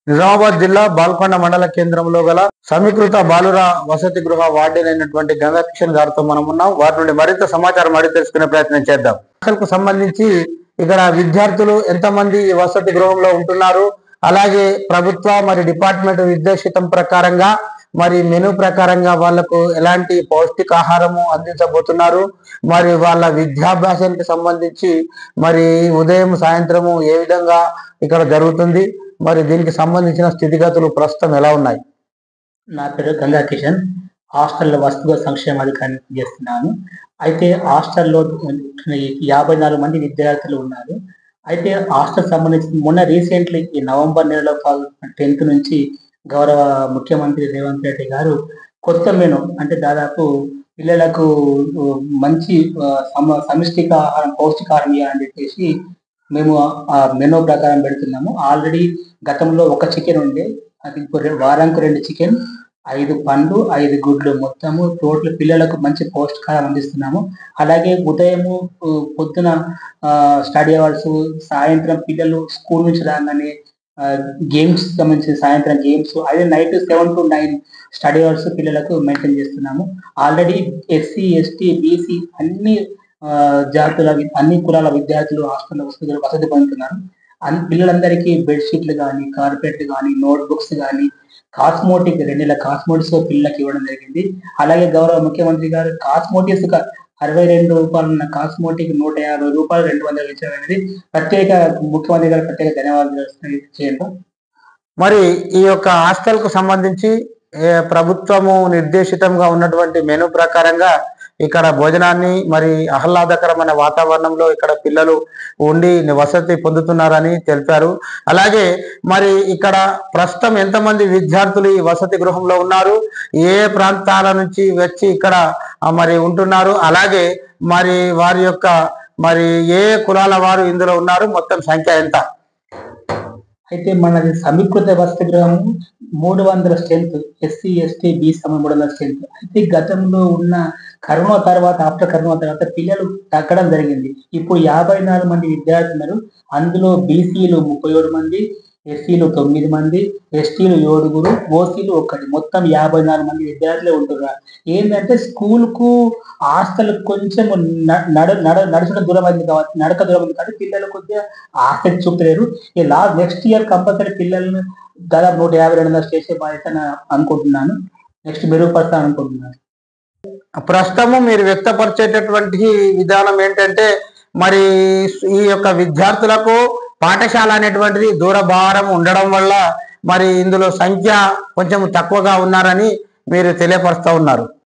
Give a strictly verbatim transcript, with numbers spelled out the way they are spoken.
నిజామాబాద్ జిల్లా బాల్కొండ మండల కేంద్రంలో గల సమీకృత బాలుర వసతి గృహ వార్డెన్ అయినటువంటి గంగాకిషన్ గారితో మనం ఉన్నాం. వారి నుండి మరింత సమాచారం అడిగి తెలుసుకునే ప్రయత్నం చేద్దాం. అసలుకు సంబంధించి ఇక్కడ విద్యార్థులు ఎంతమంది ఈ వసతి గృహంలో ఉంటున్నారు, అలాగే ప్రభుత్వ మరి డిపార్ట్మెంట్ నిర్దేశితం ప్రకారంగా మరి మెనూ ప్రకారంగా వాళ్లకు ఎలాంటి పౌష్టికాహారము అందించబోతున్నారు, మరి వాళ్ళ విద్యాభ్యాసానికి సంబంధించి మరి ఉదయం సాయంత్రము ఏ విధంగా ఇక్కడ జరుగుతుంది, మరి దీనికి సంబంధించిన స్థితిగతులు ప్రస్తుతం ఎలా ఉన్నాయి? నా పేరు గంగా కిషన్, హాస్టల్లో వసతిగృహ సంక్షేమాధికారిని చేస్తున్నాను. అయితే హాస్టల్లో యాభై నాలుగు మంది విద్యార్థులు ఉన్నారు. అయితే హాస్టల్ సంబంధించి మొన్న రీసెంట్లీ ఈ నవంబర్ నెలలో టెన్త్ నుంచి గౌరవ ముఖ్యమంత్రి రేవంత్ రెడ్డి గారు కొత్త మెను అంటే దాదాపు పిల్లలకు మంచి సమ సమిష్టిక ఆహారం పౌష్టికాహారం ఇవ్వాలని చెప్పేసి మేము ఆ మెనూ ప్రకారం పెడుతున్నాము. ఆల్రెడీ గతంలో ఒక చికెన్ ఉండే, అది ఇప్పుడు వారానికి రెండు చికెన్, ఐదు పండ్లు, ఐదు గుడ్లు, మొత్తము టోటల్ పిల్లలకు మంచి పౌష్టికాహారం అందిస్తున్నాము. అలాగే ఉదయము పొద్దున స్టడీ అవర్స్, సాయంత్రం పిల్లలు స్కూల్ నుంచి రాగానే గేమ్స్ సంబంధించిన సాయంత్రం గేమ్స్, అదే night seven to nine study hours పిల్లలకు మెయింటైన్ చేస్తున్నాము. ఆల్రెడీ ఎస్సీ, ఎస్టీ, బీసీ అన్ని జాతుల అన్ని కులాల విద్యార్థులు హాస్టల్లో వసతి వసతి పొందుతున్నారు. అన్ని పిల్లలందరికీ బెడ్షీట్లు కానీ, కార్పెట్ కానీ, నోట్ బుక్స్ కానీ, కాస్మోటిక్ రెండు నెలల కాస్మోటిక్స్ పిల్లలకి ఇవ్వడం జరిగింది. అలాగే గౌరవ ముఖ్యమంత్రి గారు కాస్మోటిక్స్ అరవై రెండు రూపాయలు ఉన్న కాస్మోటిక్ నూట యాభై రూపాయలు రెండు వందలు ఇచ్చడం అనేది ప్రత్యేక ముఖ్యమంత్రి గారు ప్రత్యేక ధన్యవాదాలు చేయండి. మరి ఈ యొక్క హాస్టల్ కు సంబంధించి ప్రభుత్వము నిర్దేశితంగా ఉన్నటువంటి మెనూ ప్రకారంగా ఇక్కడ భోజనాన్ని మరి ఆహ్లాదకరమైన వాతావరణంలో ఇక్కడ పిల్లలు ఉండి వసతి పొందుతున్నారని తెలిపారు. అలాగే మరి ఇక్కడ ప్రస్తుతం ఎంతమంది విద్యార్థులు ఈ వసతి గృహంలో ఉన్నారు, ఏ ప్రాంతాల నుంచి వచ్చి ఇక్కడ మరి ఉంటున్నారు, అలాగే మరి వారి యొక్క మరి ఏ కులాల వారు ఇందులో ఉన్నారు, మొత్తం సంఖ్య ఎంత? అయితే మనది సమీకృత వసతి గృహం మూడు వందల స్ట్రెంత్, ఎస్సీ, ఎస్టీ, బీసీ మూడు వందల స్ట్రెంత్. అయితే గతంలో ఉన్న కరోనా తర్వాత ఆఫ్టర్ కరోనా తర్వాత పిల్లలు తగ్గడం జరిగింది. ఇప్పుడు యాభై నాలుగు మంది విద్యార్థులు, అందులో బీసీలు ముప్పై ఏడు మంది, ఎస్సీలు తొమ్మిది మంది, ఎస్టీలు ఏడుగురు, ఓసీలు ఒక్కటి, మొత్తం యాభై నాలుగు మంది విద్యార్థులే ఉంటున్నారు. ఏంటంటే స్కూల్ కు హాస్టల్ కొంచెం నడ నడ నడుచుక దూరం అయింది కాబట్టి నడక దూరం ఉంది కాబట్టి పిల్లలు కొద్దిగా ఆసక్తి చూపలేరు. ఈ లాస్ట్ నెక్స్ట్ ఇయర్ కంపల్సరీ పిల్లలను దాదాపు నూట యాభై రెండు వందల చేసే బాధ్యత అనుకుంటున్నాను. నెక్స్ట్ మెరుగుపరుస్తాను అనుకుంటున్నాను. ప్రస్తుతము మీరు వ్యక్తపరిచేటటువంటి విధానం ఏంటంటే మరి ఈ యొక్క విద్యార్థులకు పాఠశాల అనేటువంటిది దూరభారం ఉండడం వల్ల మరి ఇందులో సంఖ్య కొంచెం తక్కువగా ఉన్నారని మీరు తెలియపరుస్తూ ఉన్నారు.